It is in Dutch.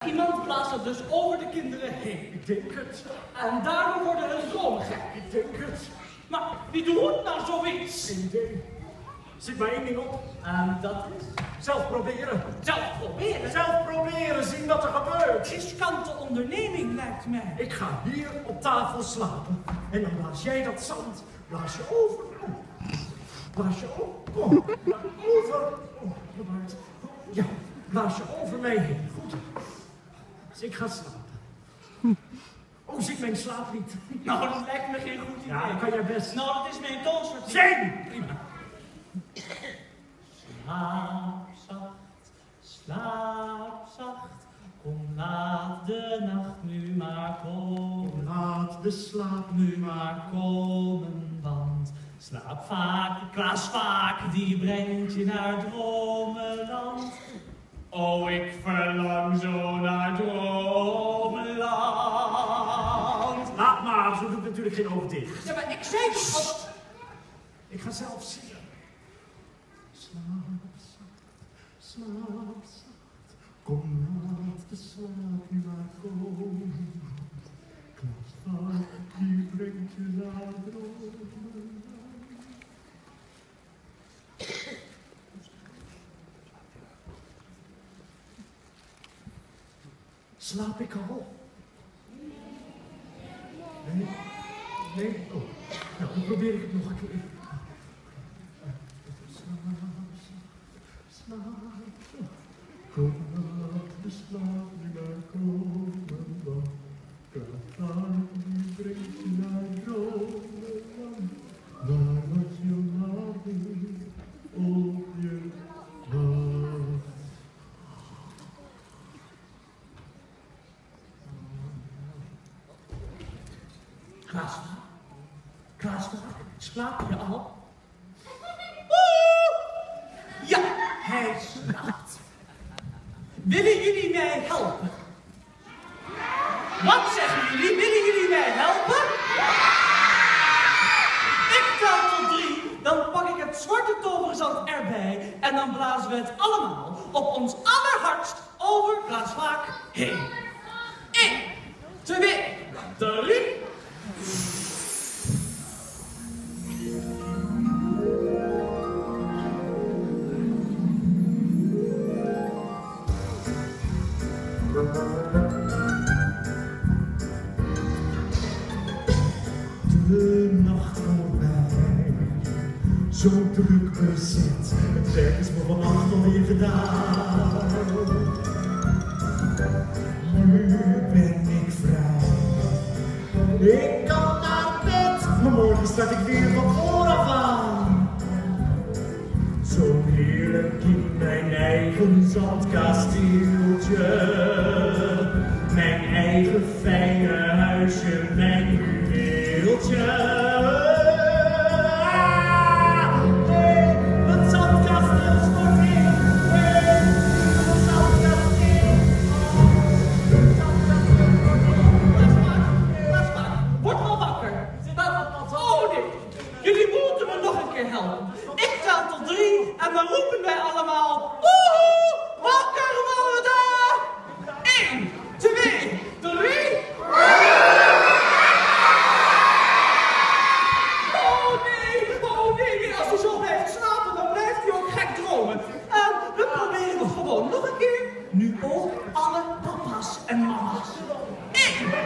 Iemand blaast er dus over de kinderen heen. Ik denk het. En daardoor worden hun dromen gek. Ik denk het. Maar wie doet nou zoiets? Geen idee. Zit maar één ding op. En dat is? Zelf proberen. Zelf proberen? Zelf proberen, zien wat er gebeurt. Riskante onderneming, lijkt mij. Ik ga hier op tafel slapen. En dan blaas jij dat zand. Blaas je over. Blaas je over. Kom. Over. Oh, bewaard. Ja, blaas je over mij heen. Goed. Dus ik ga slapen. Oh, zit mijn slaaplied? Nou, dat lijkt me geen goed idee. Ja, dat kan jij best. Nou, dat is mijn toonsoort. Zing! Prima. Slaap zacht, kom laat de nacht nu maar komen. Laat de slaap Nu maar komen, want slaap vaak, Klaas vaak, die brengt je naar dromenland. Oh, ik verlang zo naar dromenland. Laat maar, zo doe ik natuurlijk geen oog dicht. Ja, maar ik zei toch al... Ik ga zelf zingen. Slaap zacht, kom laat de slaap nu maar komen. Klaas vaak, die brengt je naar dromen. Slaap ik al? Nee? Nee? Oh, nou, dan probeer ik het nog een keer. Slaap. Kom laat de slaap nu maar komen, want Klaas die brengt je naar dromen, daar wat je lachen op je wacht. Klaas, slaap je al? Ja, hij slaapt. Willen jullie mij helpen? Wat zeggen jullie? Willen jullie mij helpen? Ik tel tot 3, dan pak ik het zwarte toverzand erbij en dan blazen we het allemaal op ons allerhardst over Klaas Vaak heen. 1, 2, 3. De nacht voorbij, zo druk bezet, het werk is me vannacht alweer gedaan. Nu ben ik vrij, ik kan naar bed, maar morgen start ik weer van vooraf aan. Zo heerlijk in mijn eigen zandkasteeltje, mijn eigen fijne huisje, mijn juweeltje. Nee, het zandkasteel is voor mij. Nee, het zandkasteel. Het zandkasteel is voor mij. Word wel wakker. Oh nee, jullie moeten me nog een keer helpen. Ik tel tot 3 en dan roepen wij allemaal: woehoe, wakker worden! 1, 2, 3. Oh nee, als hij zo blijft slapen, dan blijft hij ook gek dromen. We proberen het gewoon nog een keer. Nu ook alle papa's en mama's.